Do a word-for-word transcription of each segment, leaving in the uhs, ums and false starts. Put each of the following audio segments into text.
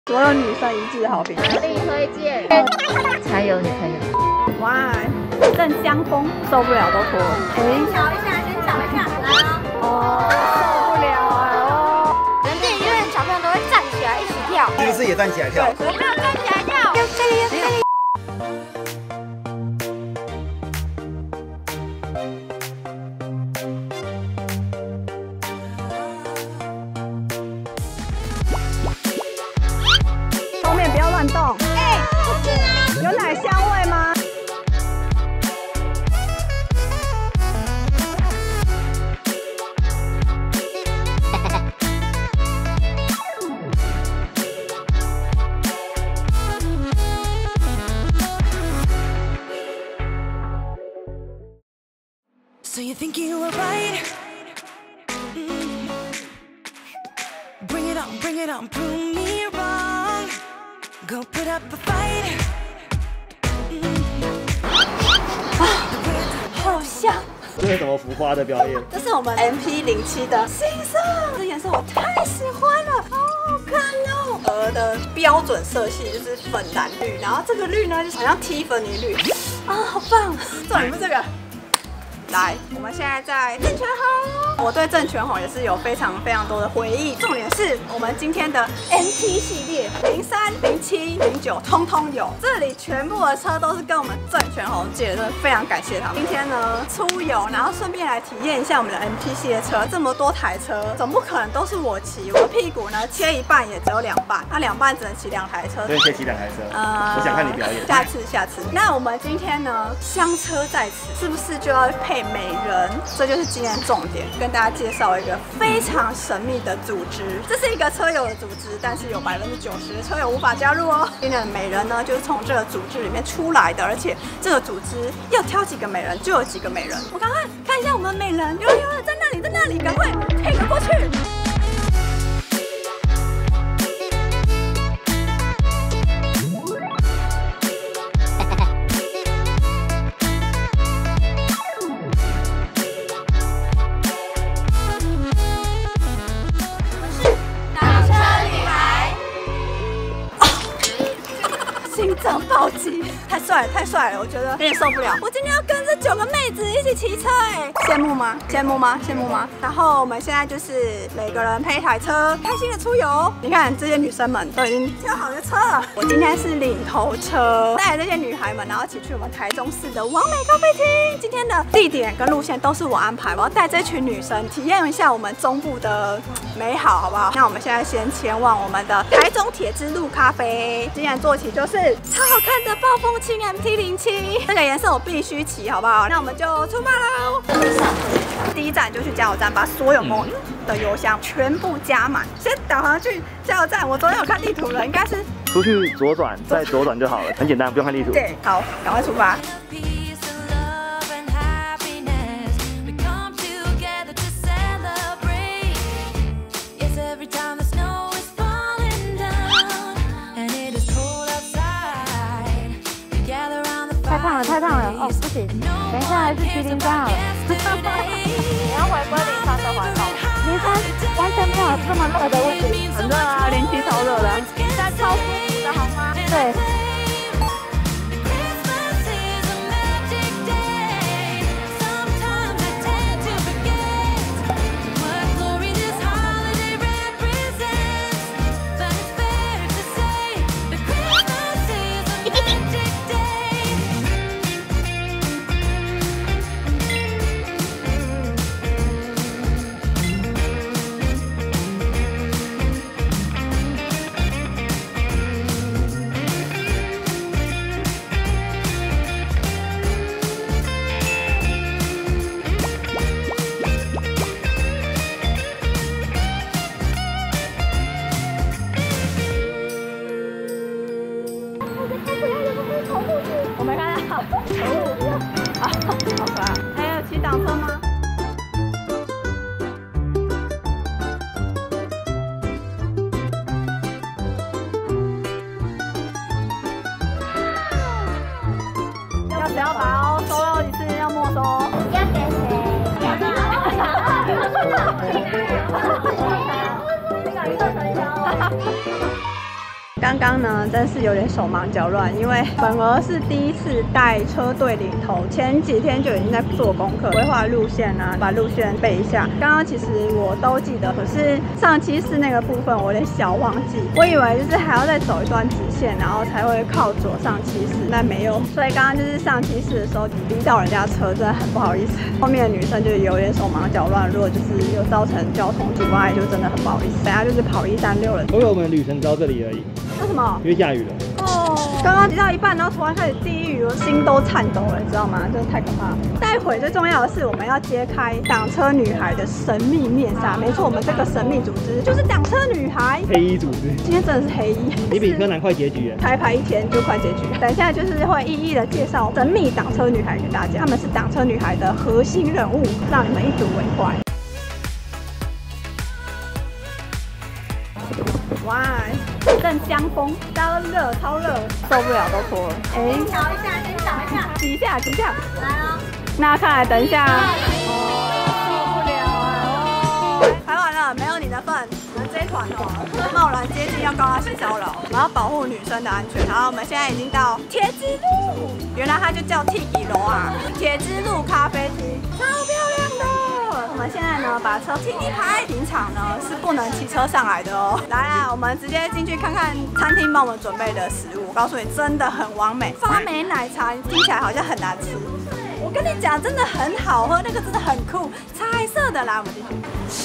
所有女生一致好评， 强力推荐，才有女朋友。 哇，一阵香风，受不了都脱了。哎， 瞧一下，先瞧一下，来哦。 哦，受不了啊！哦， 人电影院小朋友都会站起来一起跳， 是不是也站起来跳？ 我没有站起来跳，要这里，要这里。 后面不要乱动。 哎，不是啊， 有奶香味吗？ So you think you were right? Mm. Bring it on, bring it on, prove me wrong. Go put up a fight. Mm. 好香！ 这是什么浮夸的表演？ 这是我们 M P 零七的新色，这颜色我太喜欢了，好好看哦！鹅的标准色系就是粉蓝绿，然后这个绿呢就好像蒂芙尼绿，啊，好棒！重点不是这个。 来，我们现在在正全红，我对正全红也是有非常非常多的回忆。重点是我们今天的 M T 系列，零三、零七、零九通通有，这里全部的车都是跟我们正全红借的，真的非常感谢他们。今天呢出游，然后顺便来体验一下我们的 M T 系列车，这么多台车，总不可能都是我骑，我的屁股呢切一半也只有两半，那两半只能骑两台车， 所以切骑两台车。 呃我想看你表演。 下次，下次。那我们今天呢，香车在此，是不是就要配美人？这就是今天的重点，跟大家介绍一个非常神秘的组织。这是一个车友的组织，但是有百分之九十的车友无法加入哦。今天的美人呢，就是从这个组织里面出来的，而且这个组织要挑几个美人就有几个美人。我赶快看一下我们美人，有了有了，在那里，在那里，赶快配个过去。 心脏暴击，太帅了，太帅了！我觉得有点受不了。我今天要跟这九个妹子一起骑车，哎，羡慕吗？羡慕吗？羡慕吗？然后我们现在就是每个人配一台车，开心的出游。你看这些女生们都已经挑好的车了。我今天是领头车，带着这些女孩们，然后一起去我们台中市的完美咖啡厅。今天的地点跟路线都是我安排，我要带这群女生体验一下我们中部的美好，好不好？那我们现在先前往我们的台中铁之路咖啡。今天坐骑就是超好看的暴风青 M T 零七，这个颜色我必须骑，好不好？那我们就出发喽！第一站就去加油站，把所有公的油箱全部加满。先导航去加油站，我昨天有看地图了，应该是出去左转，再左转就好了，很简单，不用看地图。 对，好，赶快出发。 太烫了，太烫了！哦，不行，等一下还是去灵山好了。你要回归灵山的环保，灵山完全没有这么热的问题， 很热啊，零七超热的， 灵山超舒服的好吗？对。 我没看到，可恶！啊，好可爱！还有骑挡车吗？要只要把哦，收到一次要没收。 要给谁？ 这个娱乐传销。 刚刚呢，真是有点手忙脚乱，因为本儿是第一次带车队领头，前几天就已经在做功课，规划路线啊，把路线背一下。刚刚其实我都记得，可是上七四那个部分我有点小忘记，我以为就是还要再走一段直线，然后才会靠左上七四，但没有。所以刚刚就是上七四的时候逼到人家车，真的很不好意思。后面的女生就有点手忙脚乱，如果就是有造成交通阻碍，就真的很不好意思。等下就是跑一三六了。 因为我们旅程到这里而已。 为什么？ 因为下雨了。 哦，刚刚骑到一半，然后突然开始地狱，我心都颤抖了，你知道吗？真的太可怕了。待会最重要的是，我们要揭开挡车女孩的神秘面纱。没错，我们这个神秘组织就是挡车女孩黑衣组织。 今天真的是黑衣。 你比柯南快结局耶！ 开牌一天就快结局。等一下就是会一一的介绍神秘挡车女孩给大家，她们是挡车女孩的核心人物，让你们一睹为快。哇！正香风，超热，超热，受不了都脱了。哎、欸，调一下，先找一下，挤一下，挤一下。来哦。那看来等一下。哦，受不了啊！哦，排完了，没有你的份。我们这一团哦，贸然接近要告他性骚扰，我们要保护女生的安全。然后我们现在已经到铁之路，原来它就叫 Tiki 楼啊，铁之路咖啡厅，超漂亮的。我们现在呢，把车停一排。平常呢是不能骑车上来的哦。来啊，我们直接进去看看餐厅帮我们准备的食物。我告诉你，真的很完美。发霉奶茶听起来好像很难吃，我跟你讲，真的很好喝，那个真的很酷，彩色的。来，我们进去。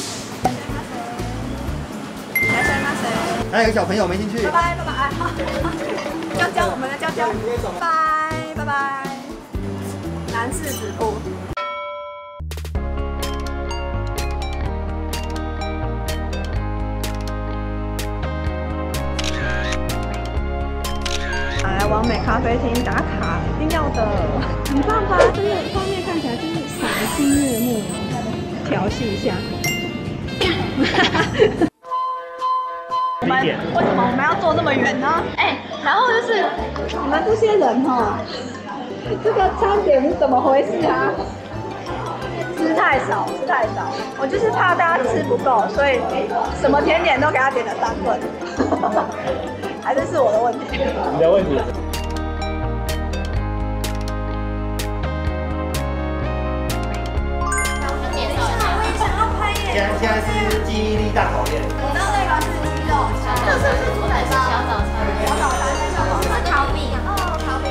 来，谁吗？谁？ 还有个小朋友没进去。 拜拜，拜拜。好，娇娇，我们的娇娇。拜拜拜。南市止步。来完美咖啡厅打卡，一定要的，很棒吧？真的，画面看起来就是赏心悦目，调戏一下。我们为什么我们要坐那么远呢？哎，然后就是你们这些人哈，这个餐点是怎么回事啊？吃太少，吃太少，我就是怕大家吃不够，所以什么甜点都给他点了三份。还是是我的问题。 你的问题。 我也想要拍耶。 现在现在是记忆力大考验。 我知道那个是鸡肉，这是不是猪仔包？小早餐。小早餐，小早餐。是烤饼。哦，烤饼。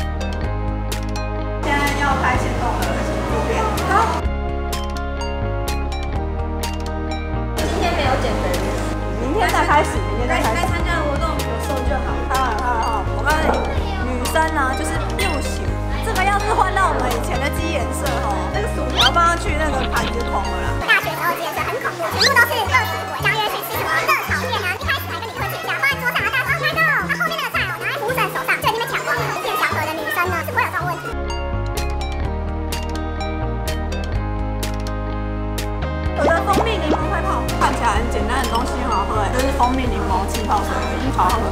现在要拍行动了，路边。好。今天没有减肥日，明天再开始，明天再开始。参加活动有瘦就好。好好好，我告诉你，女生呢就是又喜，这个要是换到我们以前的鸡颜色哦，那个薯条放上去，那个盘就空了啦。 大学时候鸡颜色很恐怖，全部都是热死我，然后约去吃什么热炒面啊，一开始还跟你客气一下，放在桌上啊，大家说 Oh my god，那后面那个菜哦拿在服务生手上就已经被抢光了。变祥和的女生呢是不会有这种问题。 有的蜂蜜柠檬快泡，看起来很简单的东西很好喝哎，就是蜂蜜柠檬气泡水，好好喝。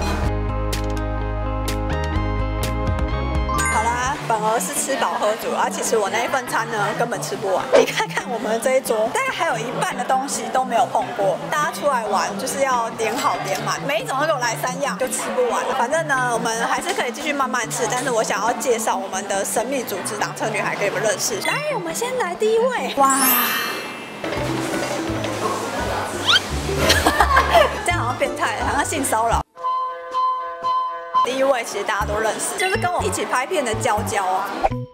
好啦，本儿是吃饱喝足，而其实我那一份餐呢根本吃不完。你看看我们这一桌，大概还有一半的东西都没有碰过。大家出来玩就是要点好点满，每一种都给我来三样，就吃不完。反正呢，我们还是可以继续慢慢吃，但是我想要介绍我们的神秘组织挡车女孩给你们认识。来，我们先来第一位，哇！这样好像变态，好像性骚扰。第一位其实大家都认识，就是跟我一起拍片的娇娇啊。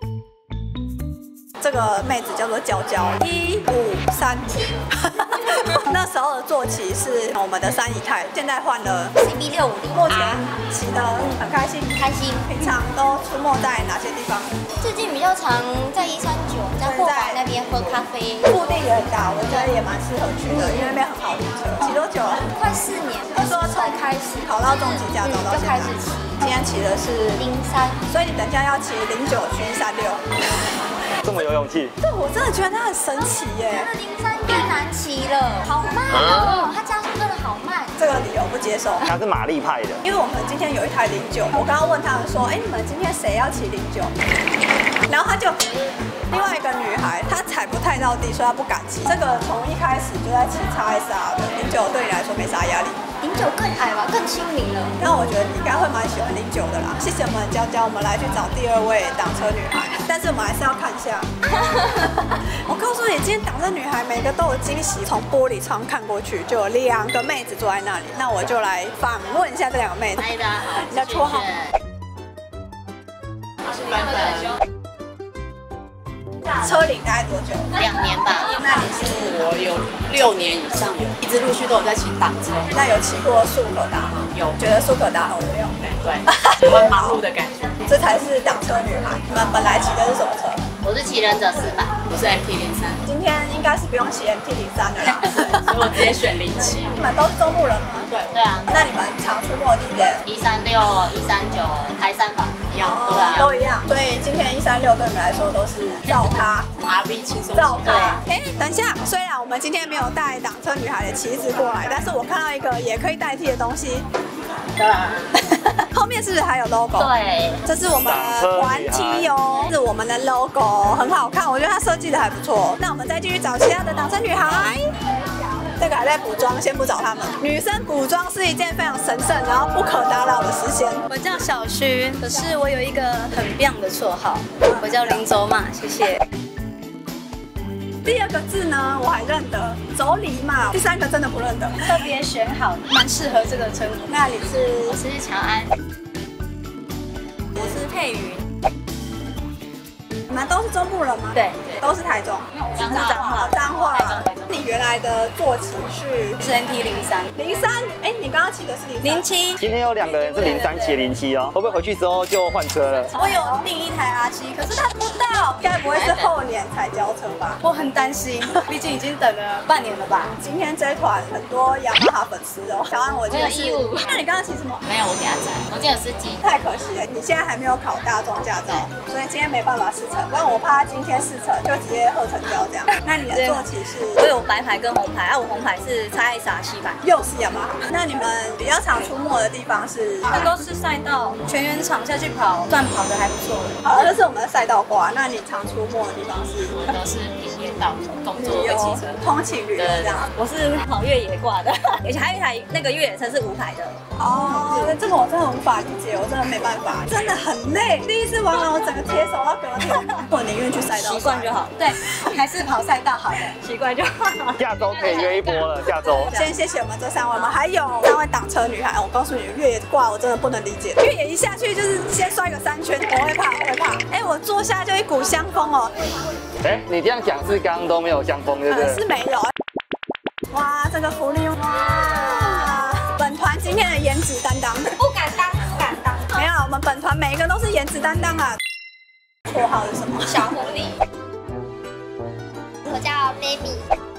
这个妹子叫做娇娇，一五三。那时候的坐骑是我们的三姨太，现在换了 C B 六五零， 目前骑得很开心， 开心。 平常都出没在哪些地方？ 最近比较常在一三九，在货港那边喝咖啡。 腹地也很大，我觉得也蛮适合去的，因为那边很好停车。骑多久了？ 快四年。 听说从开始考到中级驾照到现在就开始骑。 今天骑的是零三， 所以你等一下要骑零九区三六。 这么有勇气？ 对，我真的觉得它很神奇耶。 它的零三更难骑了，好慢哦，它加速真的好慢。 这个理由不接受。 他是马力派的， 因为我们今天有一台零九，我刚刚问他们说，哎，你们今天谁要骑零九？然后他就另外一个女孩，她踩不太到地，所以她不敢骑。这个从一开始就在骑 X S R 的零九，对你来说没啥压力。 零九更矮吧，更亲民了。 但我觉得你应该会蛮喜欢零九的啦。谢谢我们娇娇，我们来去找第二位挡车女孩，但是我们还是要看一下。我告诉你，今天挡车女孩每个都有惊喜。从玻璃窗看过去，就有两个妹子坐在那里。那我就来访问一下这两个妹子。 嗨，大家好， 你的绰号？ 是班粉。 车龄大概多久？ 两年吧。 那你是？ 我有六年以上有，一直陆续都有在骑挡车。 那有骑过速可达吗？ 有， 觉得速可达很无聊。 对，喜欢忙碌的感觉。 这才是挡车女孩。你们本来骑的是什么车？ 我是骑忍者四百， 我是 M T 零三。 今天应该是不用骑 M T 零三的啦， 所以我直接选零七。 你们都是中部人吗？ 对对啊。 那你们常出没的地点？ 一三六、一三九、台三吧，一样， 哦对啊， 都一样。所以今天一三六对你们来说都是照咖。 R V 轻松。 照咖。哎，等一下，虽然我们今天没有带挡车女孩的旗子过来，但是我看到一个也可以代替的东西。 对啊。 后面是不是还有 logo？ 对，这是我们玩 T 哦，是我们的 logo， 很好看，我觉得它设计的还不错。那我们再继续找其他的挡车女孩。这个还在补妆，先不找他们。女生补妆是一件非常神圣，然后不可打扰的事情。 我叫小徐，可是我有一个很棒的绰号，我叫林走马，谢谢。 第二个字呢，我还认得，走礼嘛。第三个真的不认得， 特别选好，蛮适合这个称呼。 那你是？ 我是乔安， 我是佩云。 你们都是中部人吗？ 对， 都是台中。 彰化， 彰化。你原来的坐骑是？ 是 N T 零三。 零三，哎，你刚刚骑的是零零七。 今天有两个人是零三骑零七哦，会不会回去之后就换车了？ 我有订一台 R 七，可是它不到， 该不会是后年才交车吧？ 我很担心，毕竟已经等了半年了吧。 今天这一团很多雅马哈粉丝哦，小安我记得是。那你刚刚骑什么？ 没有，我给他载，我记得司机。 太可惜了，你现在还没有考大众驾照，所以今天没办法试乘。不然我怕他今天试乘就直接二成交这样。那你的坐骑是？ 我有白牌跟红牌，啊，我红牌是 X S R 七百， 又是雅马哈。那你们比较常出没的地方是？ 那都是赛道，全员场下去跑，算跑的还不错。 好，这是我们的赛道挂。那你常出没的地方是？ 我都是平野道工作会骑车， 通勤旅游这样。 我是跑越野挂的，而且还有一台那个越野车是无牌的。 哦，这个我真的无法理解，我真的没办法，真的很累。第一次玩完，我整个铁手到隔天，我宁愿去赛道， 习惯就好。对，还是跑赛道好的，习惯就好。 下周可以约一波了，下周。 先谢谢我们这三位，我们还有三位挡车女孩。我告诉你，越野挂我真的不能理解，越野一下去就是先摔个三圈，我会怕，我会怕。哎，我坐下就一股香风哦。 哎，你这样讲是刚刚都没有香风，对不对？ 是没有。哇，这个福利哇！本团今天的颜值担当， 不敢当，不敢当。 没有，我们本团每一个都是颜值担当啊。绰号是什么？ 小狐狸。我叫 Baby。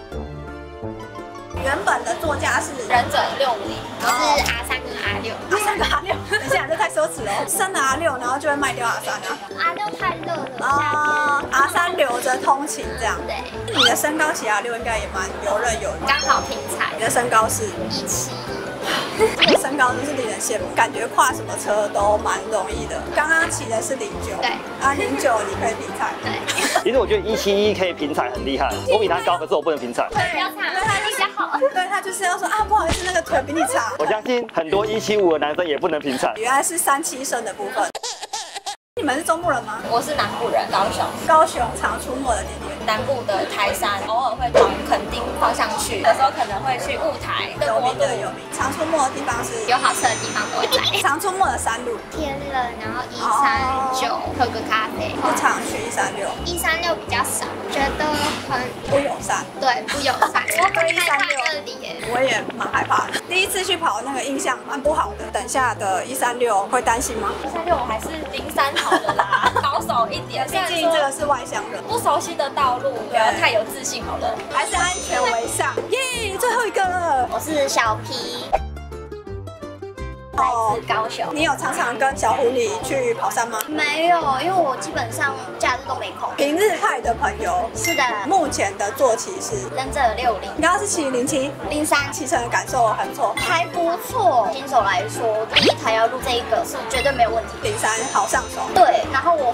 原本的座驾是忍者六五零，然后是 R 三跟 R 六。 R 三跟 R 六，等一下，这太奢侈了。升了 R 六，然后就会卖掉 R 三啊。 R 六太热了。 啊 ，R 三留着通勤这样。 对。 你的身高骑 R 六应该也蛮游刃有余。 刚好平踩。 你的身高是？ 一七。 这个身高真是令人羡慕，感觉跨什么车都蛮容易的。刚刚骑的是零九， 对， 啊零九你可以平踩， 对。 其实我觉得一七一可以平踩很厉害，我比他高，可是我不能平踩。 对，比较长，对他比较好。 对他就是要说啊，不好意思，那个腿比你长。 我相信很多一七五的男生也不能平踩。 原来是三七升的部分。你们是中部人吗？ 我是南部人，高雄。 高雄常出没的地点， 南部的台山，偶尔会往垦丁方向去，有时候可能会去雾台。 有名的有名，常出没的地方是有好吃的地方都会来。 常出没的山路， 天冷，然后一三九喝个咖啡。 不常去一三六， 一三六比较少，觉得很不友善。 对，不友善。我很害怕这里耶。 我也蛮害怕的。第一次去跑那个印象蛮不好的。等下的一三六会担心吗？ 一三六我还是零三好了啦，保守一点。 毕竟这个是外乡人， 不熟悉的道路，不要太有自信好了， 还是安全为上。耶，最后一个了。 我是小皮。来自高雄。 你有常常跟小狐狸去跑山吗？ 没有，因为我基本上假日都没空。 平日派的朋友是的， 目前的坐骑是忍者六零。 你刚刚是骑零七、 零三， 骑乘的感受还不错， 还不错。新手来说，第一台要入这一个是绝对没有问题。 零三好上手。 对，然后我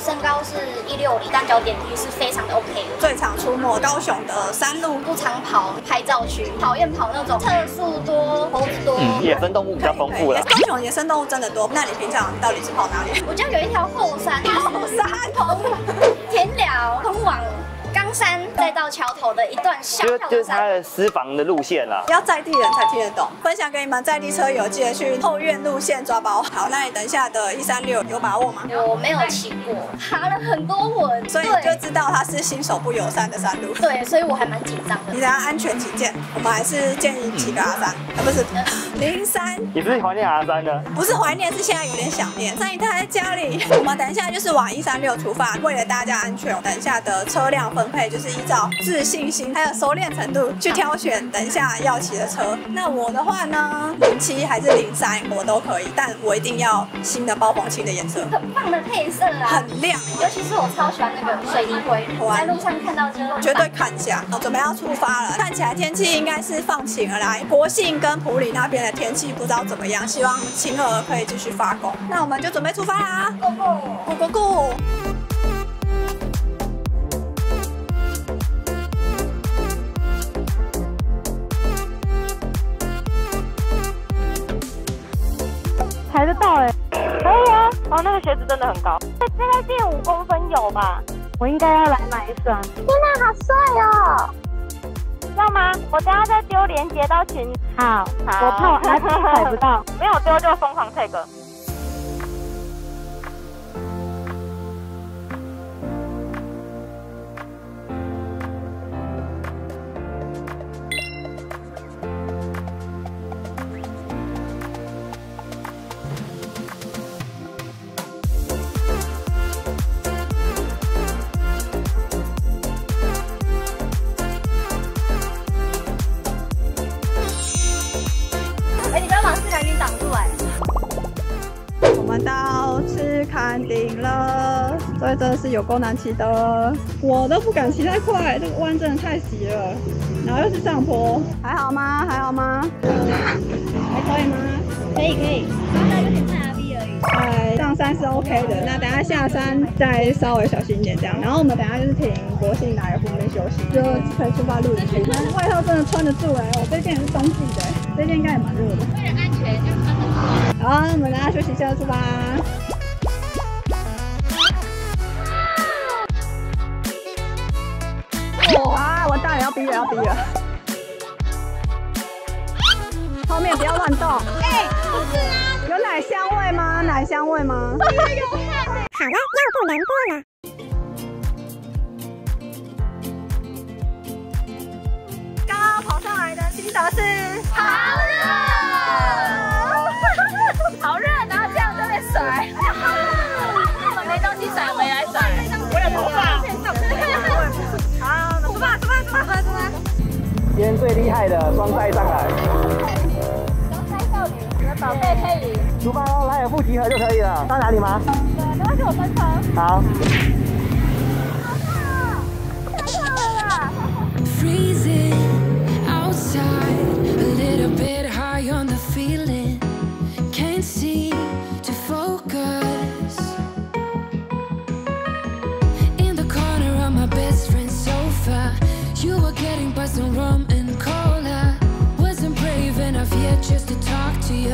身高是一六零，单脚点地是非常的 OK 的。 最常出没高雄的山路， 不常跑拍照区，讨厌跑那种特速多、猴子多。 嗯，野生动物比较丰富了。 高雄野生动物真的多，那你平常到底是跑哪里？ 我家有一条后山， 后山从田寮通往冈山，再到桥头的一段小就小的就是它山。 的私房的路线啦。 要在地人才听得懂。分享给你们在地车友，记得去后院路线抓包。好，那你等一下的一三六有把握吗？ 我没有骑过，爬了很多轮， 所以你就知道它是新手不友善的山路。 对，所以我还蛮紧张的。 你等下安全起见，我们还是建议骑个阿三，啊不是零三。 也是怀念阿三的， 不是怀念，是现在有点想念。上一趟在家里，我们等一下就是往一三六出发。为了大家安全，等一下的车辆分配就是依照自信心还有熟练程度去挑选等一下要骑的车。那我的话呢，零七还是零三我都可以，但我一定要新的包风漆的颜色， 很棒的配色啊， 很亮， 尤其是我超喜欢那个水泥灰，在路上看到就绝对看一下。我准备要出发了，看起来天气应该是放晴而来。国信跟埔里那边的天气不知道怎么样，希望晴儿可以继续发工。那我们就准备出发啦 ，Go Go Go Go Go！ 抬得到哎、欸，可以啊。哦，那个鞋子真的很高，这大概垫五公分有吧？我应该要来买一双。天哪，好帅哦！要吗？我等下再丢链接到群。好，好。我怕我 I P 踩不到，没有丢就疯狂 tag。 我们到赤坎顶了，所以真的是有够难骑的，我都不敢骑太快，这个弯真的太急了，然后又是上坡，还好吗？还好吗？还可以吗？ 可以可以，刚才有点太 R V 而已。 哎，上山是 OK 的，那等下下山再稍微小心一点这样。然后我们等下就是停国信来湖边休息，就可以出发露营去。外套真的穿得住哎、欸，我这件也是冬季的、欸，这件应该也蛮热的。 为了安全就穿得住。 好，我们等下休息一下出发。啊！完蛋了，要逼了，要逼了。后面不要乱动。哎、欸，不是啊。有奶香味吗？奶香味吗？有汗。好了，要不难过了。刚刚跑上来的心得是好热， 好热，然后这样就被甩。我们没东西甩，回来甩。我有头发。 好，出发，出发，出发，出发，出发。 今天最厉害的双赛上来。 双赛少女，你的宝贝可以。 出发喽，莱尔富集合就可以了。到哪里吗？ 对，没关系，我分车。 好。 Freezing outside, a little bit high on the feeling. Can't seem to focus. In the corner of my best friend's sofa, you were getting buzzed on rum and cola. Wasn't brave enough yet just to talk to you.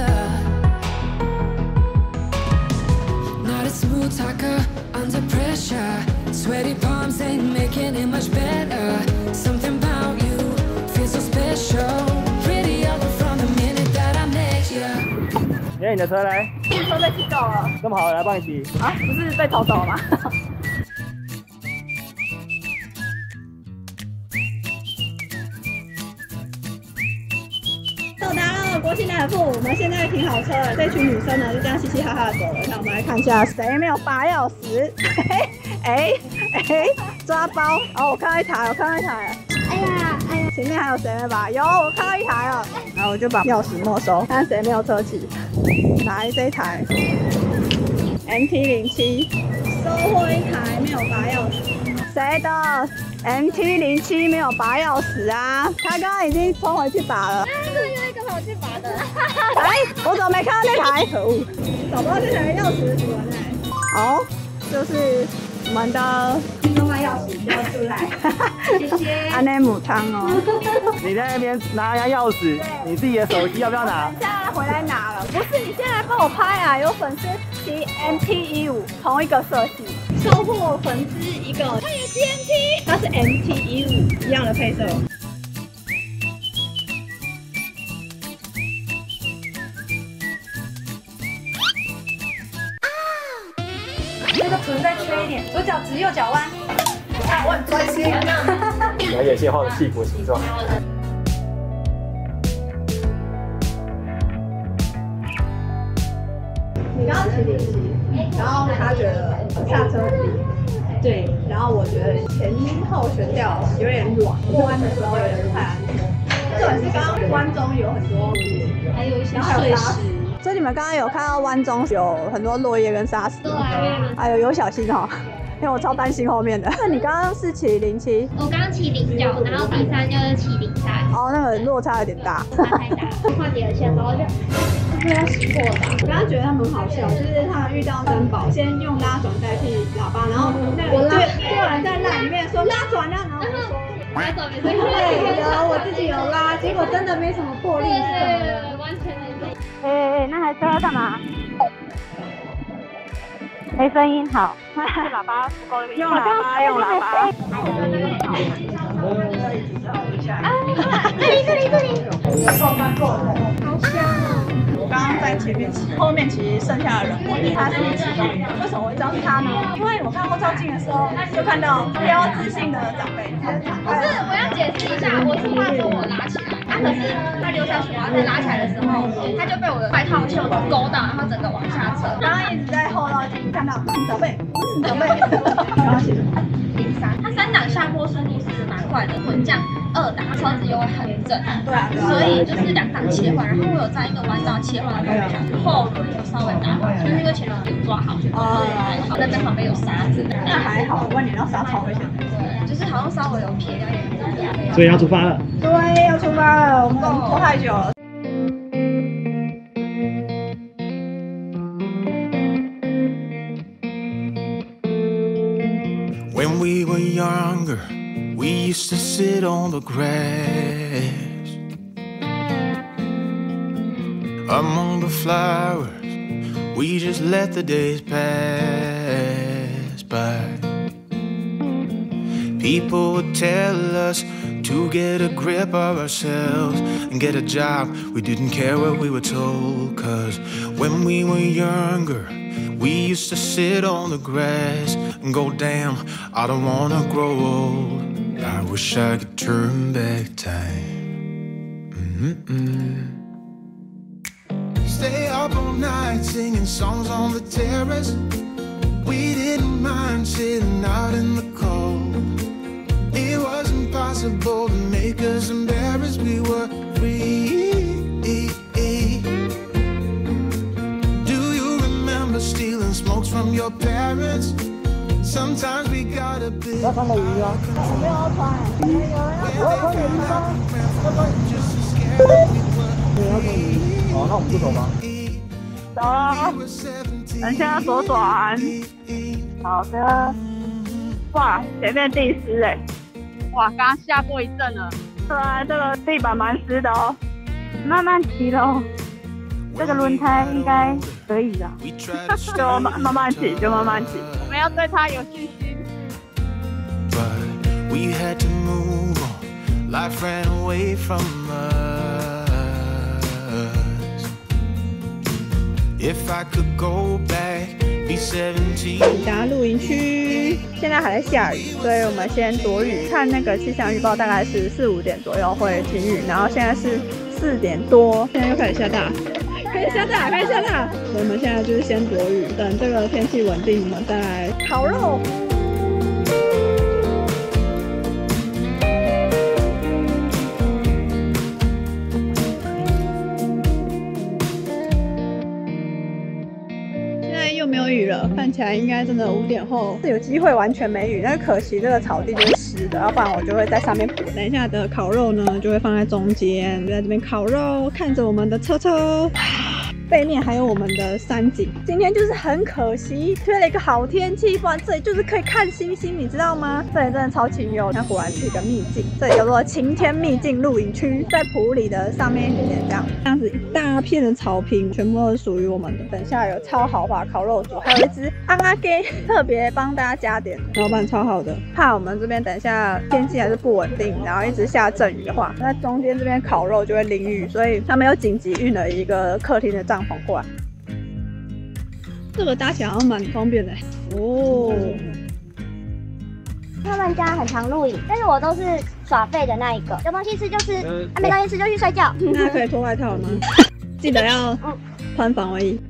Not a smooth talker under pressure. Sweaty palms ain't making it much better. Something about you feels so special. Pretty over from the minute that I met you. 耶，你的车来。 车被骑走了。 这么好，来帮你骑。 啊，不是被偷走了吗？到达了国信莱尔富，我们现在停好车了。这群女生呢就这样嘻嘻哈哈的走了。那我们来看一下谁没有拔钥匙。哎哎哎，抓包！哦，我看到一台，我看到一台。哎呀哎呀，前面还有谁没拔？有，我看到一台了。然后我就把钥匙没收，看谁没有车骑。来这一台 M T 零七，收获一台没有拔钥匙。谁的 M T 零七没有拔钥匙啊？他刚刚已经冲回去拔了。 是因为刚好去拔的。 哎，我怎么没看到那台？可恶，找不到这台钥匙的主人哎。哦， 就是我们的弄完钥匙就要出来，谢谢。 安内母汤哦。 你在那边拿一下钥匙，你自己的手机要不要拿？ 现在回来拿了，不是你现在帮我拍啊！有粉丝骑 M T 十五，同一个设计，收获粉丝一个，他也骑 M T， 它是 M T 十五一样的配色。 那个臀再缺一点，左脚直，右脚弯。 啊，我很专心。 来演谢画的屁股形状。 你刚刚骑零骑，然后他觉得下车很厉害，对，然后我觉得前后悬吊有点软，弯的时候有点不太安全。重点是刚刚弯中有很多， 还有一些碎石。所以你们刚刚有看到弯中有很多落叶跟沙石，哎呦，有小心哦，因为我超担心后面的。那你刚刚是骑零七？ 我刚刚骑零九，然后第三就是骑零三。 哦，那个落差有点大。 差太大。换第二线的时候就不要熄火的。 我刚刚觉得他们好笑，就是他们遇到珍宝，先用拉转代替喇叭，然后我拉，就有人在那里面说拉转啊，然后我就说拉转没事。 对，有我自己有拉，结果真的没什么魄力，是什么？ 完全没事。 哎哎，那台车要干嘛？没声音，好。喇叭不够，用喇叭，用喇叭。 啊，这里这里这里。 够吗？够了。好香哦！我刚刚在前面骑，后面其实剩下的人，我他是其中一个。为什么我知道是他呢？因为我看后照镜的时候，就看到标志性的长辈。 不是，我要解释一下，我出发的时候我拉起来，啊，可是他溜下去，然后再拉起来的时候，他就被我的外套袖子勾到，然后整个往下扯。 刚刚一直在后照镜看到，嗯，长辈，嗯，长辈，然后其实零三，它三档下坡速度其实蛮快的，混降二档车子又会很正， 对啊， 所以就是两档切换，然后我有在一个弯道切换的方向，后轮有稍微打滑，但是因为前轮有抓好，觉得还好。那边旁边有沙子， 那还好，不然你要刹超危险。 对，就是好像稍微有撇掉一点。 所以要出发了。 对，要出发了，我们拖太久了。 When we were younger, we used to sit on the grass among the flowers. We just let the days pass by. People would tell us to get a grip of ourselves and get a job. We didn't care what we were told, 'cause when we were younger, we used to sit on the grass and go, damn, I don't wanna grow old. I wish I could turn back time. Mm-mm. Stay up all night singing songs on the terrace. We didn't mind sitting out in the cold. It was impossible to make us embarrassed. We were free. Stealing smokes from your parents. Sometimes we gotta be. 要穿的鱼啊！我没有要穿，我要穿鱼吗？要穿鱼。你要穿鱼？好，那我们就走吧。 走啊！等一下左转。好的。哇，前面地湿哎！哇，刚刚下过一阵了。对啊，这个地板蛮湿的哦。慢慢骑喽。这个轮胎应该可以的，就慢慢慢骑，就慢慢骑。我们要对它有信心。 But we had to move on. Life ran away from us. If I could go back, be seventeen. 达露营区现在还在下雨，所以我们先躲雨。看那个气象预报，大概是四五点左右会停雨，然后现在是四点多，现在又开始下大。开始下大，开始下大。我们现在就是先躲雨，等这个天气稳定，我们再来烤肉。现在又没有雨了，看起来应该真的五点后是有机会完全没雨，但是可惜这个草地就是湿的，要不然我就会在上面补。等一下的烤肉呢，就会放在中间，在这边烤肉，看着我们的车车。 背面还有我们的山景。今天就是很可惜，缺了一个好天气，不然这里就是可以看星星，你知道吗？这里真的超清幽，它果然是一个秘境。这里叫做晴天秘境露营区，在埔里的上面一点点这样，这样子一大片的草坪，全部都是属于我们的。等下有超豪华烤肉组，还有一只安阿给特别帮大家加点，老板超好的。怕我们这边等一下天气还是不稳定，然后一直下阵雨的话，那中间这边烤肉就会淋雨，所以他们有紧急运了一个客厅的帐篷过来。这个搭起来好像蛮方便的哦。 他们家很常露营，但是我都是耍废的那一个，有东西吃就吃，啊没东西吃就去睡觉。 那可以脱外套吗？记得要穿防卫衣。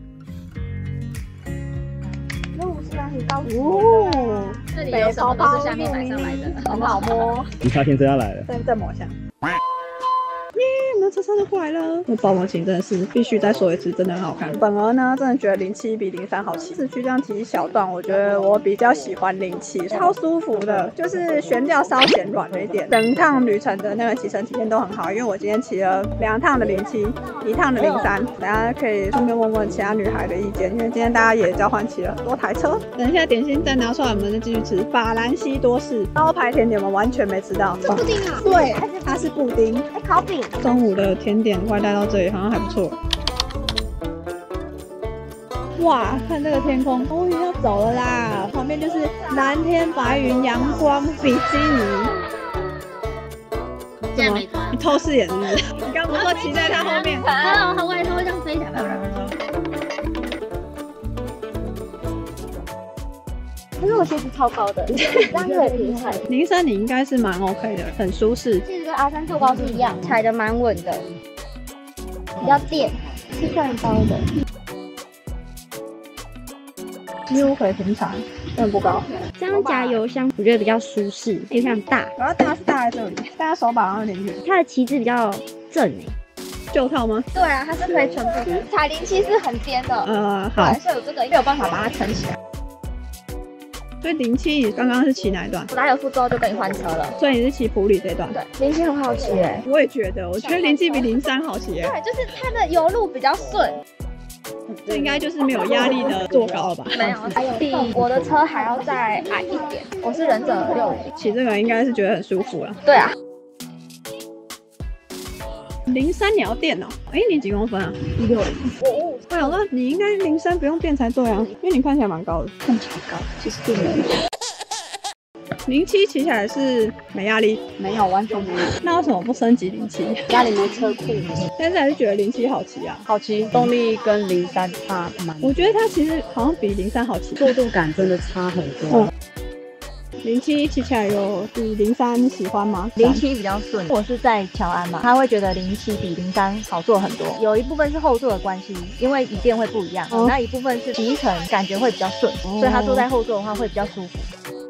有五十人很高哦， 这里有什么都是下面买上来的， 很好摸。 你夏天真要来了， 再再抹一下。耶，我们车车都过来了。那包膜琴真的是必须再说一次，真的很好看。本而呢，真的觉得零七比零三好骑。市区这样骑一小段，我觉得我比较喜欢零七，超舒服的，就是悬吊稍显软了一点。整趟旅程的那个骑乘体验都很好，因为我今天骑了两趟的零七，一趟的零三。等下可以顺便问问其他女孩的意见，因为今天大家也交换骑了很多台车。等一下点心再拿出来，我们再继续吃法兰西多士招牌甜点，我们完全没吃到。 是布丁啊？ 对，它是布丁。 哎，烤饼。 中午的甜点外带到这里好像还不错。哇，看这个天空，终于要走了啦！旁边就是蓝天白云、阳光、比基尼。怎么？你透视眼是不是？你刚不是说骑在它后面？ 哦，它外头会这样飞起来。可是我鞋子超高的，这样就很厉害。 零三你应该是蛮 OK 的，很舒适。 其实跟阿三坐高是一样，踩得蛮稳的，比较垫，是算高的。 几乎可以平常，但不高。 这样夹油箱我觉得比较舒适，也非常大。 主要大是大在这里，大家手把好像有点远。 它的旗帜比较正诶。 旧套吗？ 对啊，它是可以全部。踩零七是很尖的。 呃，好。 所以有这个没有办法把它撑起来。 所以零七你刚刚是骑哪一段？ 我打有副之后就跟你换车了。 所以你是骑埔里这段？ 对，零七很好骑诶。 我也觉得，我觉得零七比零三好骑诶。 对，就是它的油路比较顺。 这应该就是没有压力的坐高了吧？ 没有，还有比我的车还要再矮一点。我是忍者六零， 骑这个应该是觉得很舒服了。 对啊。 零三你要垫哦？哎，你几公分啊？一六零。哦，我想说你应该零三不用垫才对啊，因为你看起来蛮高的。 看起来高，其实并没有。 零七骑起来是没压力？ 没有，完全没有。 那为什么不升级零七？ 家里没车库。 但是还是觉得零七好骑啊。 好骑，动力跟零三差蛮。 我觉得它其实好像比零三好骑， 速度感真的差很多。嗯零七骑起来有比零三喜欢吗？ 零七比较顺，我是在乔安嘛，他会觉得零七比零三好做很多。有一部分是后座的关系，因为椅垫会不一样，哦、那一部分是骑乘感觉会比较顺，哦、所以他坐在后座的话会比较舒服。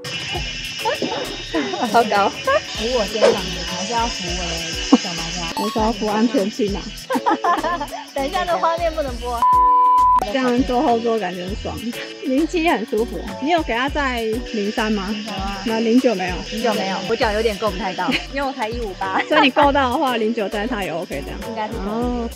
好高， 扶我肩膀的还是要扶我的小毛毛， 我是要扶安全气囊。 等一下这画面不能播。 这样坐后座感觉很爽，零七很舒服。你有给他在零三吗？ 有啊。 那零九没有？ 零九没有，我脚有点够不太到，因为我才一五八。 所以你够到的话，零九在他也 OK 这样。 应该是。 哦。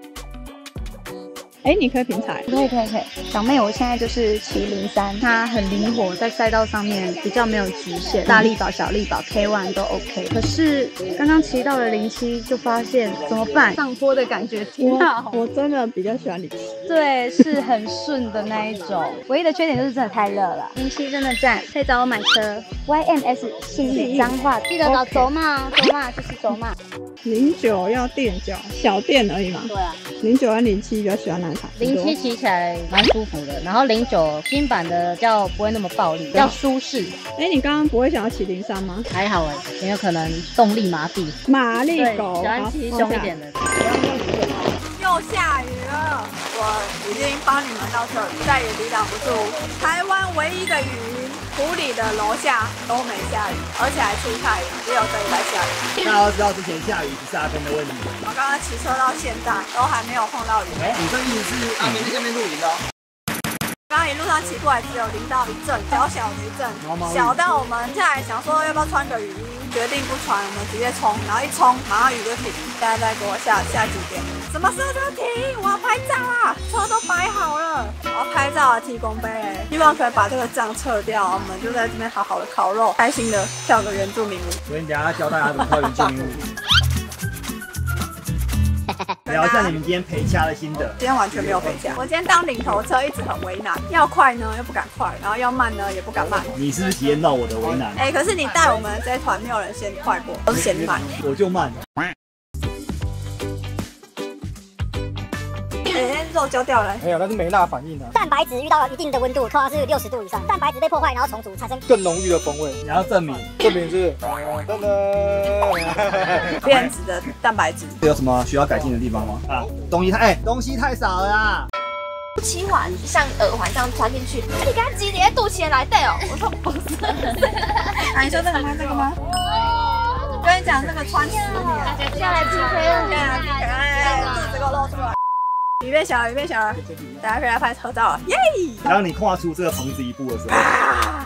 哎，你可以平踩， 可以可以可以。小妹，我现在就是骑零三，它很灵活，在赛道上面比较没有局限，大力宝、小力宝、K 一 都 OK。可是刚刚骑到了零七，就发现怎么办？上坡的感觉挺好。 我真的比较喜欢零七， 对，是很顺的那一种。唯一的缺点就是真的太热了。零七真的赞，可以找我买车 ，Y M S 信义彰化，记得找走马，走马就是走马。 零九要垫脚，小垫而已嘛。 对啊。 零九跟零七比较喜欢哪？ 零七骑起来蛮舒服的，然后零九新版的比较不会那么暴力，比较舒适。 哎，你刚刚不会想要骑零三吗？ 还好哎，有没有可能动力麻痹？ 马力狗， 喜欢骑凶一点的。 又下雨了，我已经帮你们到这里，再也抵挡不住台湾唯一的雨云。埔里的楼下都没下雨，而且还出太阳，只有这里在下雨。 大家都知道之前下雨不是阿芬的问题。 我刚刚骑车到现在都还没有碰到雨。 哎，你这意思是阿明在下面露营的哦？ 刚刚一路上骑过来只有淋到一阵，小小的一阵，小到我们下来想说要不要穿个雨衣，决定不穿，我们直接冲，然后一冲马上雨就停。现在再给我下下几点？什么时候就停？我要拍照啊！车都摆好了，我要拍照啊！提供杯，希望可以把这个帐撤掉，我们就在这边好好的烤肉，开心的跳个原住民舞。 所以你等一下教大家怎么跳原住民舞。聊一下你们今天陪掐的心得。 今天完全没有陪掐，我今天当领头车一直很为难，要快呢又不敢快，然后要慢呢也不敢慢。 你是不是体验到我的为难？ 哎、欸，可是你带我们这一团没有人先快过，都是先慢。 我就慢。 哎，肉焦掉了。 没有，那是梅纳反应啊。 蛋白质遇到一定的温度，通常是六十度以上，蛋白质被破坏，然后重组，产生更浓郁的风味。 你要证明， 证明是噔噔， 变质的蛋白质。 有什么需要改进的地方吗？啊，东西太哎、欸，东西太少了啦。 七环像耳环这样穿进去，你刚挤你在肚脐来带哦。我说不是， 啊，你说这个吗？这个吗？我跟你讲，这个穿死你了。 下来 P K 了， 哎，肚子给我露出来。鱼变小了，鱼变小了，大家可以来拍合照了，耶！ 当你跨出这个棚子一步的时候，啊、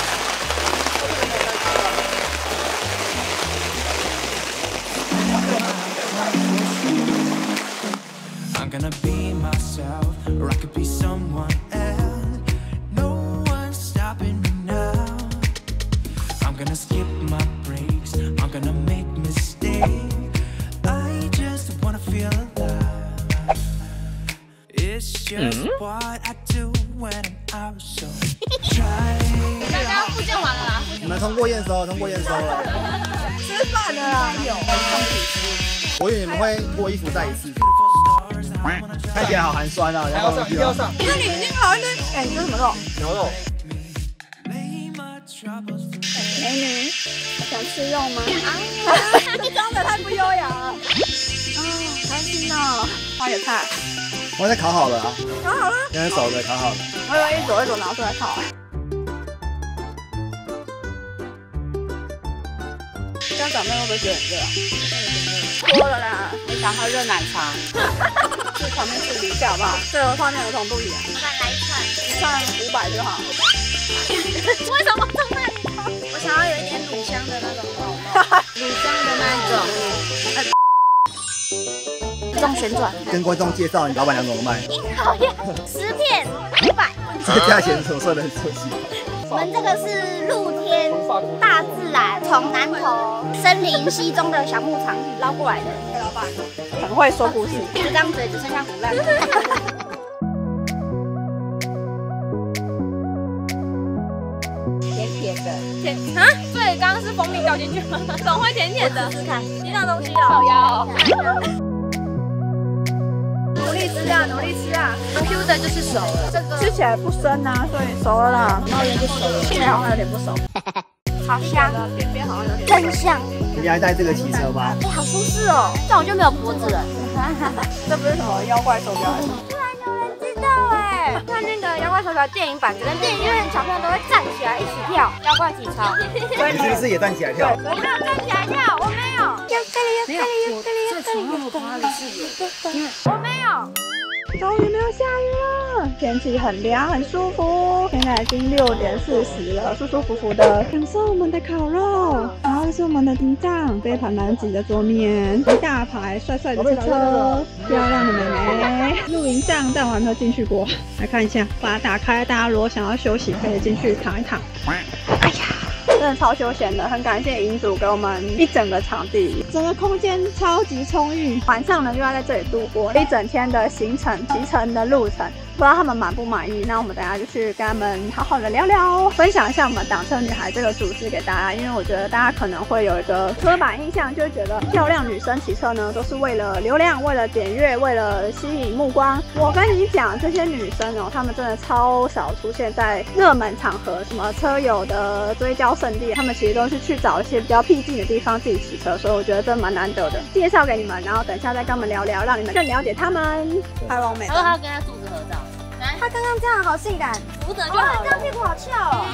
I'm gonna be myself, or I could be someone else. No one's stopping me now. I'm gonna skip my breaks. I'm gonna make mistakes. I just wanna feel alive. It's just what I do when I'm out. So try. 刚刚复健完了啦。 你们通过验收，通过验收了。 吃饭了啦，有。 我以为你们会脱衣服再一次。看起来好寒酸啊！ 还要上，一定要上。 那你已经好一点。哎，你这什么肉？ 牛肉。 美女，想吃肉吗？啊，装的太不优雅了。啊，开心哦！花野菜。 我在烤好了啊。 烤好了。 现在熟的，烤好了。 我有一朵一朵拿出来烤。家长们会不会觉得很热啊？多了啦， 我想喝热奶茶。 去旁边处理一下好不好？这个画面儿童不宜啊。 再来一串， 一串五百就好。 为什么这么大力道？我想要有一点乳香的那种肉，乳香的那一种。这种旋转。 跟观众介绍你老板娘怎么卖。 讨厌，十片五百。 这个价钱所算的很熟悉。 我们这个是露天大自然，从南投森林溪中的小牧场捞过来的。 老板很会说故事， 这张嘴只剩下腐烂。 甜甜的， 甜啊！对，刚刚是蜂蜜掉进去了，怎么会甜甜的？试试看，一样东西哦。烤鸭哦。 努力吃啊，努力吃啊 ！Q 的就是熟了，这个吃起来不生啊，所以熟了啦。 然后有点熟了， 现在好像有点不熟。 好香， 边边好像有点真香。 你还带这个骑车吗？ 哎，好舒适哦，这样我就没有脖子了。 这不是什么妖怪手表还是什么？ 居然有人知道哎！看那个妖怪手表电影版，整个电影院小朋友都会站起来一起跳妖怪体操。 你是不是也站起来跳？ 我没有站起来跳，我没有。 没有，我在床上我爬的是有，因为我没有。 终于没有下雨了，天气很凉，很舒服。现在已经六点四十了，舒舒服服的享受我们的烤肉。然后是我们的屏障，杯盘狼藉的桌面，一大排帅帅的车，漂亮的妹妹。露营帐，但我还没有进去过，来看一下，把它打开，大家如果想要休息，可以进去躺一躺。哎呀！真的超休闲的，很感谢营主给我们一整个场地，整个空间超级充裕。晚上呢，又要在这里度过一整天的行程、骑乘的路程。不知道他们满不满意？那我们等一下就去跟他们好好的聊聊，分享一下我们挡车女孩这个组织给大家。因为我觉得大家可能会有一个刻板印象，就会觉得漂亮女生骑车呢都是为了流量、为了点阅、为了吸引目光。我跟你讲，这些女生哦，她们真的超少出现在热门场合，什么车友的追焦圣地，她们其实都是去找一些比较僻静的地方自己骑车，所以我觉得这蛮难得的。介绍给你们，然后等一下再跟他们聊聊，让你们更了解他们。拍完美。 然后他要跟他组织合照。 他刚刚这样好性感， 扶着就好了。 这样屁股好翘哦。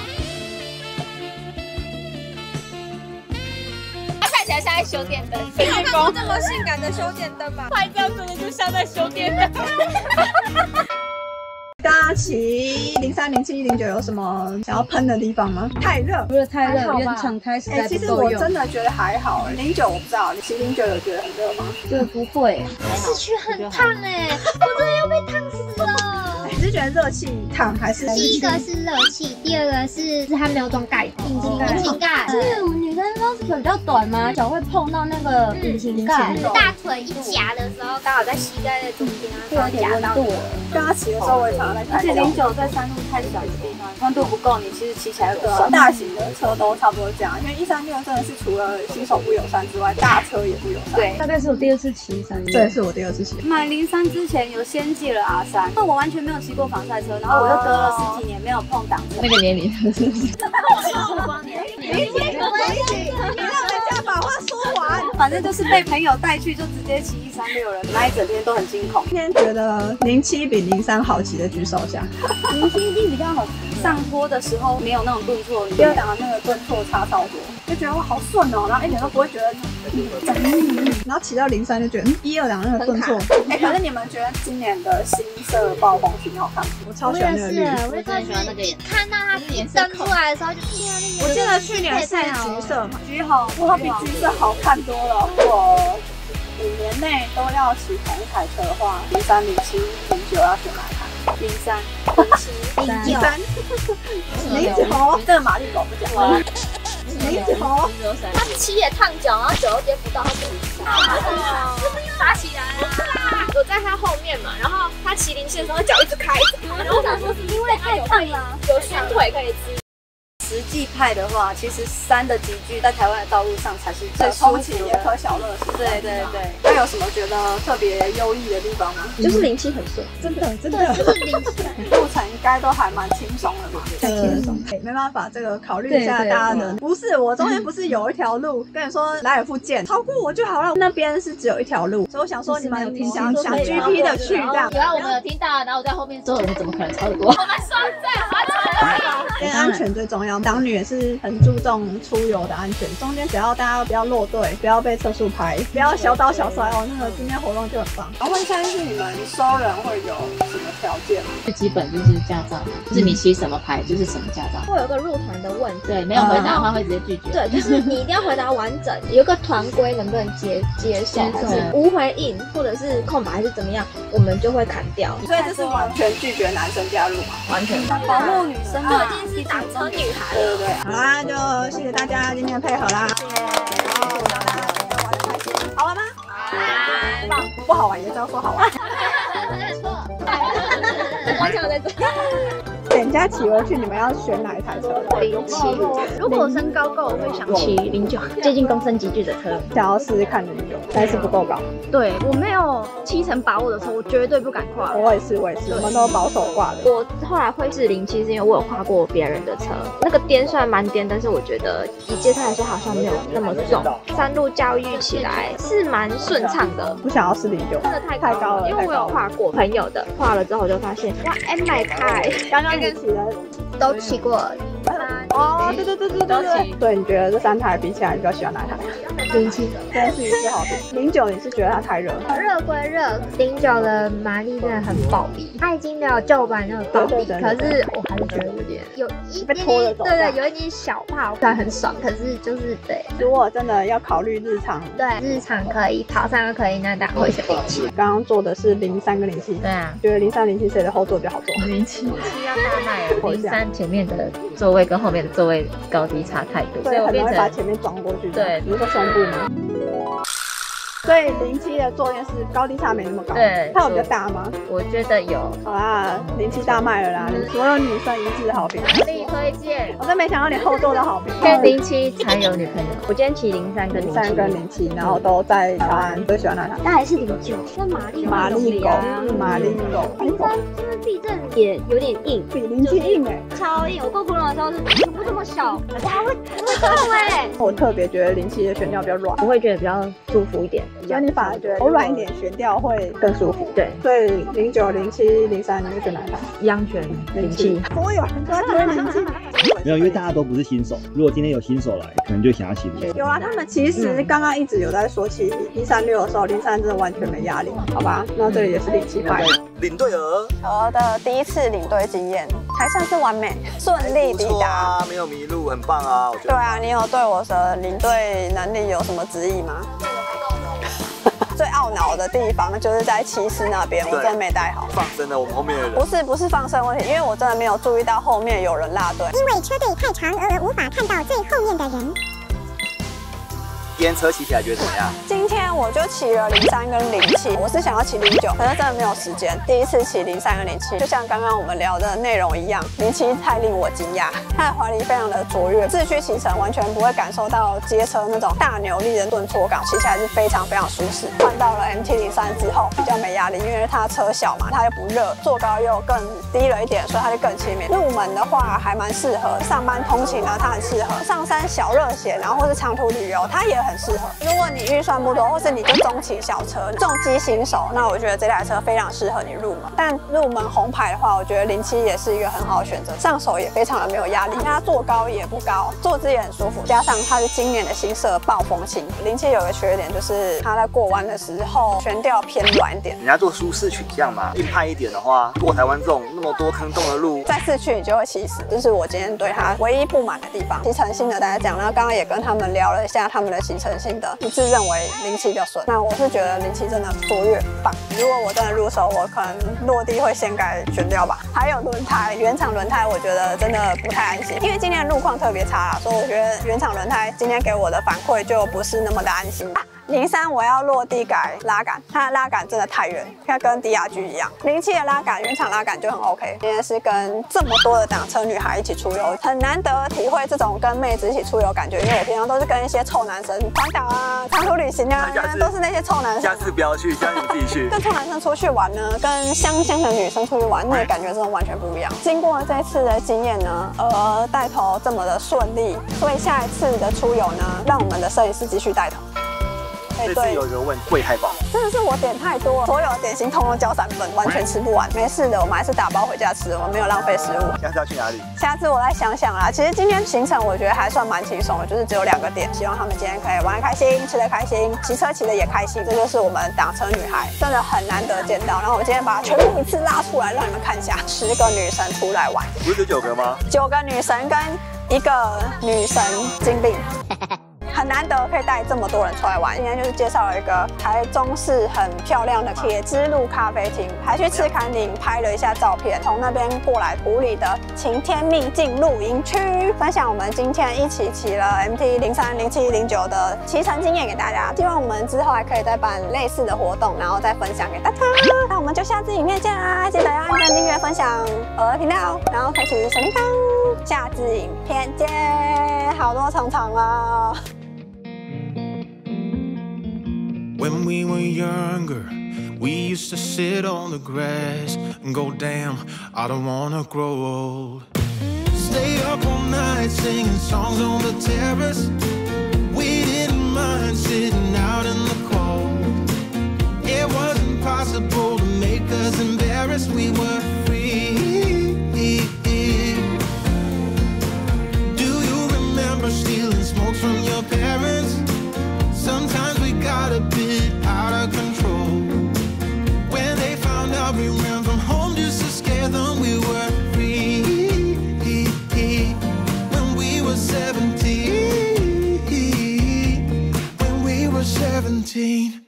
他看起来像在修电灯， 没有看过这么性感的修电灯吧？ 拍照真的就像在修电灯。 刚刚那骑零三、零七、零九有什么想要喷的地方吗？太热， 除了太热，原厂胎实在其实不够用。 我真的觉得还好。零九我不知道，你骑零九有觉得很热吗？ 对，不会， 市区很烫哎，我真的要被烫死了。 你是觉得热气烫还是？ 第一个是热气，第二个是是它没有装盖子，引擎引擎盖。 是我们女生都是腿比较短嘛，脚会碰到那个引擎盖， 大腿一夹的时候，刚好在膝盖的中间啊， 会有点温度了。 刚刚骑的时候我也常常在开。 而且零九在山路太小的地方，温度不够，你其实骑起来会酸。 大型的车都差不多这样，因为一三六真的是除了新手不友善之外，大车也不友善。 对， 大概是我第二次骑三六， 这也是我第二次骑。 买零三之前有先借了 R 三，那我完全没有骑过防晒车，然后我又隔了十几年没有碰挡车。 那个年龄是不是？ 理解，你让人家把话说完。 反正就是被朋友带去，就直接骑一三六了，那一整天都很惊恐。 今天觉得零七比零三好骑的举手下。 零七一定比较好骑，上坡的时候没有那种顿挫， 第二档的那个顿挫差超多，就觉得哇好顺哦，然后一点都不会觉得。然后骑到零三就觉得一二档那个顿挫。哎，可是你们觉得今年的新色暴风挺好看吗？我超喜欢那个绿， 我也超喜欢那个颜色。看到它登出来的时候就天啊，那个。 我记得去年是橘色嘛， 橘红， 哇，比橘色好看多了。我五年内都要骑同一台车的话，零三、零七、零九要选哪一台？ 零三、 零七、零九、 零九，这个马力狗不讲了。零九， 他七也烫脚，然后九又接不到，他自己打起来了。我在他后面嘛，然后他骑零七的时候脚一直开，然后我想说是因为太烫了，有熏腿可以吃。 实际派的话，其实三的集聚在台湾的道路上才是最舒服的， 也可小乐事。 对对对。 那有什么觉得特别优异的地方吗？ 就是零七很顺， 真的真的，就是零七路程应该都还蛮轻松的嘛，太轻松。没办法，这个考虑一下大家的。不是，我中间不是有一条路跟你说莱尔富见，超过我就好了。那边是只有一条路，所以我想说你们有听想想 G P 的去这样。 有啊，我们有听到，然后我在后面说我们怎么可能超得过？我们双在划船。 因为安全最重要，党女也是很注重出游的安全。中间只要大家不要落队，不要被车速拍，不要小倒小摔哦，那个今天活动就很棒。然后问一下，就是你们收人会有什么条件吗？ 最基本就是驾照，就是你骑什么牌就是什么驾照。 会有个入团的问题， 对，没有回答的话会直接拒绝。 对，就是你一定要回答完整，有个团规能不能接接受，还是无回应，或者是空白还是怎么样，我们就会砍掉。 所以这是完全拒绝男生加入嘛？ 完全保护女生嘛。 是挡车女孩， 对对对，好啦，就谢谢大家今天的配合啦，谢谢，然后大家今天玩得开心，好玩吗？好玩，不好玩也知道说好玩， 没错，完全在这。 人家骑回去，你们要选哪一台车？ 零七。如果我身高够，我会想骑零九，接近公升级距的车。 想要试试看零九，但是不够高。 对，我没有七成把握的车，我绝对不敢跨。 我也是，我也是，我们都保守挂的。 我后来会是零七，是因为我有跨过别人的车，那个颠虽然蛮颠，但是我觉得以街车来说好像没有那么重，山路驾驭起来是蛮顺畅的。 不想要试零九， 真的太太高了，因为我有跨过朋友的，跨了之后我就发现哇 ，M 买开， 刚刚你骑的都骑过。 哦，对对对对对对。对，你觉得这三台比起来，你比较喜欢哪一台？零七，真的是一最好的。零九，你是觉得它太热？ 热归热，零九的马力真的很暴力，它已经没有旧版那种暴力，可是我还是觉得有点有一被拖着走， 对对，有一点小怕，虽然很爽，可是就是对。 如果真的要考虑日常， 对日常可以跑山又可以，那当然会选零七。 刚刚做的是零三跟零七， 对啊， 觉得零三零七谁的后座比较好坐？ 零七，零七要大耐了，零三前面的座位跟后面的座位高低差太多， 所以很容易把前面撞过去。 对， 比如说胸部吗？所以零七的坐垫是高低差没那么高， 对， 它有比较大吗？ 我觉得有。 好啦，零七大卖了啦，所有女生一致好评， 强力推荐。 我真没想到连后座都好评。 跟零七才有女朋友， 我今天骑零三跟零三跟零七，然后都在台湾，最喜欢哪台？ 那还是零九，那马力马力狗，马力狗。 零三就是避震也有点硬， 比零七硬哎， 超硬。我跟过窟窿的时候是你不这么小，我还会会痛哎。 我特别觉得零七的悬吊比较软， 我会觉得比较舒服一点。 所以你反而觉得柔软一点悬吊会更舒服。 对， 所以零九、零七、零三，你会选哪一台？ 一样选零七。 怎么有人都在选零七？ 没有，因为大家都不是新手。如果今天有新手来，可能就想要骑零七。 有啊，他们其实刚刚一直有在说骑一三六的时候，零三真的完全没压力，好吧？那这里也是零七派。 领队鹅， 鹅的第一次领队经验还算是完美，顺利抵达， 啊，没有迷路，很棒啊！我觉得。 对啊，你有对我的领队能力有什么质疑吗？最懊恼的地方就是在骑士那边，我真的没带好。 放生了我们后面的人。 不是不是放生问题，因为我真的没有注意到后面有人落队， 因为车队太长而无法看到最后面的人。 今天车骑起来觉得怎么样？ 今天我就骑了零三跟零七，我是想要骑零九，可是真的没有时间。第一次骑零三跟零七，就像刚刚我们聊的内容一样，零七太令我惊讶，它的怀离非常的卓越，市区骑乘完全不会感受到街车那种大扭力的顿挫感，骑起来是非常非常舒适。换到了 M T 零三之后，比较没压力，因为它车小嘛，它又不热，坐高又更低了一点，所以它就更亲民。入门的话还蛮适合，上班通勤呢它很适合，上山小热血，然后或是长途旅游，它也很适合。如果你预算不多，或是你就中期小车、重机新手，那我觉得这台车非常适合你入门。但入门红牌的话，我觉得零七也是一个很好的选择，上手也非常的没有压力，它坐高也不高，坐姿也很舒服，加上它是今年的新色暴风轻。零七有个缺点就是它在过弯的时候悬吊偏软一点， 人家做舒适取向嘛，硬派一点的话，过台湾这种那么多坑洞的路， 在市区你就会骑死，这是我今天对它唯一不满的地方。骑乘性的大家讲，然后刚刚也跟他们聊了一下他们的骑乘性的，一致认为零七比较顺。那我是觉得零七真的卓越棒。如果我真的入手，我可能落地会先改悬吊吧。还有轮胎，原厂轮胎我觉得真的不太安心，因为今天的路况特别差啦，所以我觉得原厂轮胎今天给我的反馈就不是那么的安心。啊零三我要落地改拉杆，它的拉杆真的太圆，它跟 D R G 一样。零七的拉杆，原厂拉杆就很 OK。今天是跟这么多的挡车女孩一起出游，很难得体会这种跟妹子一起出游感觉，因为我平常都是跟一些臭男生环岛啊、长途旅行啊，都是那些臭男生。 下次不要去，下次你自己去。 跟臭男生出去玩呢，跟香香的女生出去玩，那个感觉真的完全不一样。经过这次的经验呢，呃，带头这么的顺利，所以下一次的出游呢，让我们的摄影师继续带头。 这次有一个问题，贵太饱， 真的是我点太多，所有的点心通通交三份，完全吃不完。没事的，我们还是打包回家吃，我们没有浪费食物。 下次要去哪里？ 下次我再想想啦。其实今天行程我觉得还算蛮轻松的，就是只有两个点，希望他们今天可以玩得开心，吃得开心，骑车骑得也开心。这就是我们挡车女孩，真的很难得见到。然后我今天把它全部一次拉出来，让你们看一下，十个女神出来玩， 不是九个吗？ 九个女神跟一个女神精灵。很难得可以带这么多人出来玩。今天就是介绍了一个台中市很漂亮的铁之路咖啡厅，还去赤坎岭拍了一下照片。从那边过来埔里的晴天秘境露营区，分享我们今天一起骑了 M T 零三、零七、零九的骑乘经验给大家。希望我们之后还可以再办类似的活动，然后再分享给大家。那我们就下次影片见啦！记得要按赞、订阅、分享我的频道，然后开启小铃铛。下次影片见，好多常常啊！ When we were younger, we used to sit on the grass and go, damn, I don't wanna grow old. Stay up all night singing songs on the terrace. We didn't mind sitting out in the cold. It wasn't possible to make us embarrassed. We were free. Do you remember stealing smokes from your parents? Sometimes we got a bit out of control. When they found out we ran from home just to scare them, we were free. When we were seventeen, when we were seventeen.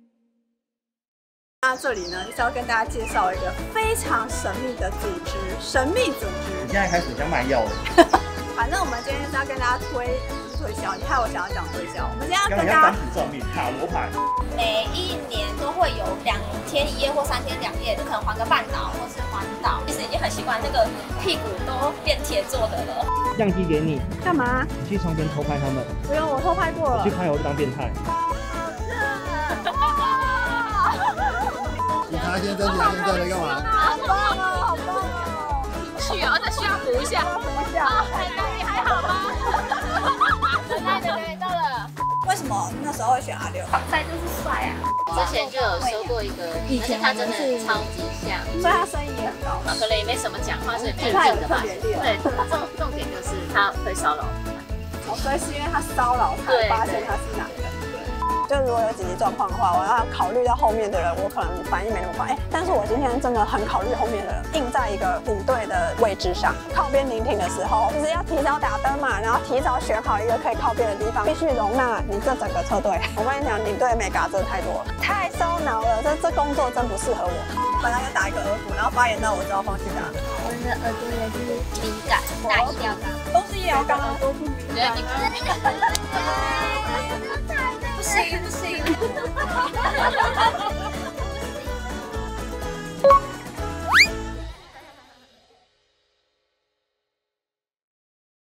那这里呢，就是要跟大家介绍一个非常神秘的组织，神秘组织。 你现在开始像卖药了。 反正我们今天是要跟大家推。 推销，你看我想要讲推销，我们今天要跟大家。 算命塔罗牌， 每一年都会有两天一夜或三天两夜，就可能环个半岛或是环岛。其实已经很习惯，那个屁股都变铁做的了。 相机给你， 干嘛？ 你去床边偷拍他们。 不用，我偷拍过了。 我去拍我就当变态。 你拿先生，你现在在干嘛？ 好棒哦，好棒哦！ 去哦，这需要补一下。 补一下。 啊，你还好吗？等待等待到了。 为什么那时候会选阿六？ 防晒就是帅啊！之前就有收过一个，而且他真的超级像， 所以他声音也很高， 可能也没什么讲话，所以僻静的吧。对，重重点就是他会骚扰。 哦，所以是因为他骚扰才发现他是男的。就如果有紧急状况的话，我要考虑到后面的人，我可能反应没那么快。哎，但是我今天真的很考虑后面的人，硬在一个领队的位置上，靠边临停的时候，就是要提早打灯嘛，然后提早选好一个可以靠边的地方，必须容纳你这整个车队。我跟你讲，领队美嘎真的太多了，太烧脑了，这这工作真不适合我。本来要打一个耳骨，然后发炎到我知道放弃打。 我的耳朵也是敏感，打医疗杆， 都是医疗杆啊，都不敏感。 不行不行。